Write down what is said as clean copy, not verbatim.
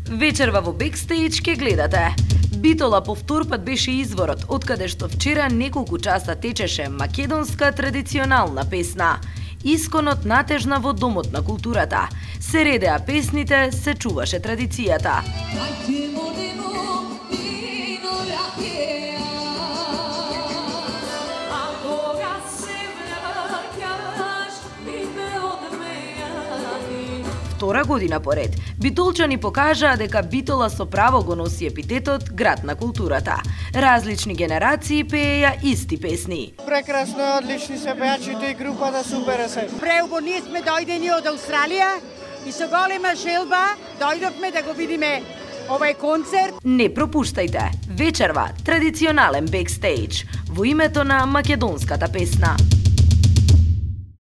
Вечерва во Бекстејдж ке гледате. Битола по втор пат беше изворот, откаде што вчера неколку часа течеше македонска традиционална песна. Исконот натежна во домот на културата. Се редеа песните, се чуваше традицијата. Втора година поред, битолчани покажаа дека Битола со право го носи епитетот град на културата. Различни генерации пееја исти песни. Прекрасно, одлични се пејачите и групата супер се. Преубо ние сме дојдени од Австралија и со голема желба дојдовме да го видиме овај концерт. Не пропуштајте, вечерва традиционален Бекстејдж во името на македонската песна.